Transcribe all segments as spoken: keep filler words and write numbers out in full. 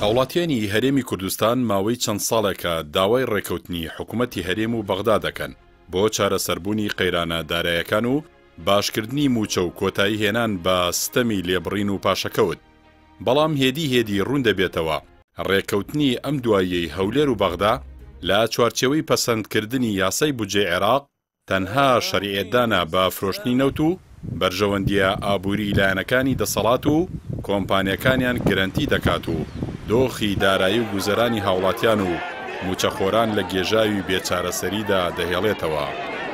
هاوڵاتیانی هەرێمی کوردستان ماوەی چەند ساڵێکە داوای ڕێکەوتنی حکوومەتی هەرێم و بەغدا دەکەن بۆ چارەسەربوونی قەیرانە داراییەکان و باشکردنی موچە و کۆتایی هێنان بە ستەمی لێبڕین و پاشەکەوت. بەڵام هێدی هێدی ڕوون دەبێتەوە ڕێکەوتنی ئەم دواییەی هەولێر و بەغدا لە چوارچێوەی پەسەندکردنی یاسای بودجێ عێراق تەنها شەریعەتدانە بە فرۆشتنی نەوت و بەرژەوەندیە ئابووری لایەنەکانی دەسەڵات و کۆمپانیەکانیان گرنتی دەکات و دۆخی دارایی و گوزەرانی هاوڵاتیان و موچەخۆران لە گێژاوی بێچارەسەریدا دەهێڵێتەوە.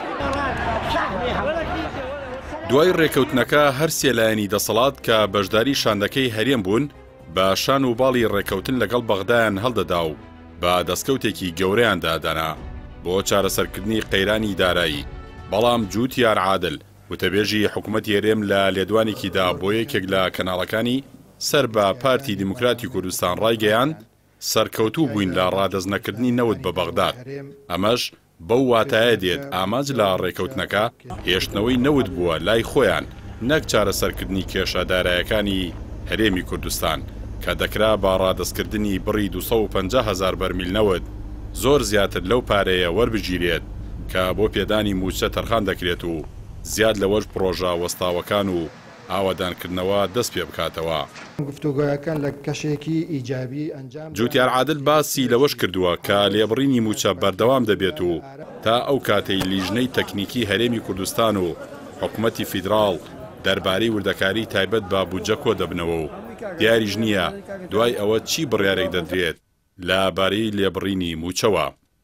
دوای ڕێکەوتنەکە هەر سێلایەنی دەسەڵات کە بەشداری شاندەکەی هەرێم بوون بە شان و باڵی ڕێکەوتن لەگەڵ بەغدایان هەڵدەدا و بە دەستکەوتێکی گەورەیان دادەنا بۆ چارەسەرکردنی قەیرانی دارایی. بەڵام جوتیار عادل وتەبێژی حکوومەتی هەرێم لە لێدوانێکیدا بۆ یەکێک لە کەناڵەکانی سەر بە پارتی دیموکراتی کوردستان ڕایگەیاند سەرکەوتوو بووین لە ڕادەزنەکردنی نەوت بە بەغداد. ئەمەش بەو واتایە دێت ئاماج لە ڕێکەوتنەکە هێشتنەوەی نەوت بووە لای خۆیان نەک چارەسەرکردنی کێشە داراییەکانی هەرێمی کوردستان کە دەکرا بە ڕادەزکردنی بڕی دووسەد و پەنجا هەزار بەرمیل نەوت زۆر زیاتر لەو پارەیە وەربگیرێت کە بۆ پێدانی موچە تەرخان دەکرێت و زیاد لەوەش پرۆژە وەستاوەکان و ئاوادانکردنەوە دەست پێ بکاتەوە. گفتوگۆیەکان لە کەشێکی ئیجابی ئەنجام جوتیار عادل باسی لەوەش کردووە کە لێبڕینی موچە بەردەوام دەبێت و تا ئەو کاتەی لیژنەی تەکنیکی هەرێمی کوردستان و حکوومەتی فیدراڵ دەربارەی وردەکاری تایبەت بە بودجە کۆ دەبنەوە و دیاریش نییە دوای ئەوە چی بڕیارێک دەدرێت لەبارەی لێبڕینی موچەوە.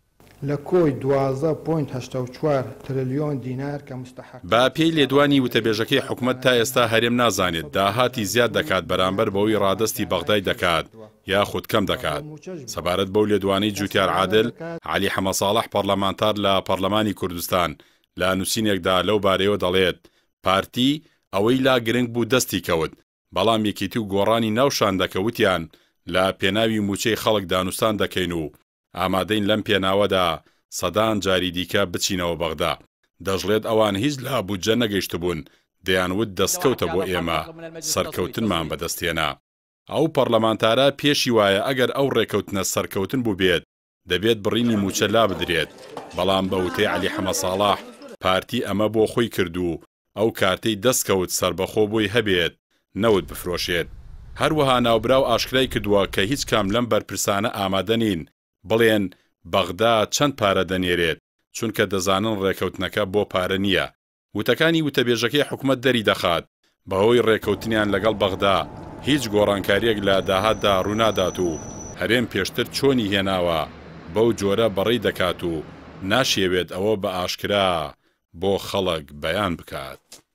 لە کۆی دوازدە پۆینت هەشتا و چوار تریلیۆن دینار کە مستحق با پێی لێدوانی وتەبێژەکەی حکوومەت تا ئێستا هەرێم نازانێت داهاتی زیاد دەکات بەرامبەر بەوەی ڕادستی بەغدای دەکات یا خود کەم دەکات. سەبارەت بەو لێدوانەی جوتیار عادل عەلی حەمەساڵح پەرلەمانتار لە پەرلەمانی کوردستان لە نووسینێکدا لەو بارەیەوە دەڵێت پارتی ئەوەی لا گرنگ بوو دەستی کەوت بەڵام یەکێتی و گۆڕانی ناوشان دەکەوتیان لە پێناوی موچەی خەڵک دانوستان دەکەین و ئامادەین لەم پێناوەدا سەدان جاری دیکە بچینەوە بەغدا. دەژڵێت ئەوان هیچ لە بودجە نەگەیشت بوون دەیانوت دەستکەوتە بۆ ئێمە سەرکەوتنمان بەدەستێنا. ئەو پەرلەمانتارە پێشی وایە ئەگەر ئەو ڕێکەوتنە سەرکەوتن بوو بێت دەبێت بڕینی موچە لا بدرێت. بەڵام بە وتەی عەلی حەمەساڵح پارتی ئەمە بۆ خۆی کردو ئەو کارتەی دەستکەوت سربەخۆ بۆی هەبێت نەوت بفرۆشێت. هەروەها ناوبراو ئاشکرای کردووە کە هیچ کام لەم بەرپرسانە ئامادە نین بڵێن بەغدا چەند پارە دەنێرێت چونکە دەزانن ڕێکەوتنەکە بۆ پارە نییە. وتەکانی وتەبێژەکەی حکوومەت دەری دەخات بەهۆی ڕێکەوتنیان لەگەڵ بەغدا هیچ گۆڕانکاریەک لە داهاتدا ڕوونادات و هەرێم پێشتر چۆنی هێناوە بەو جۆرە بەڕێی دەکات و ناشێوێت ئەوە بە ئاشکرا بۆ خەڵک بەیان بکات.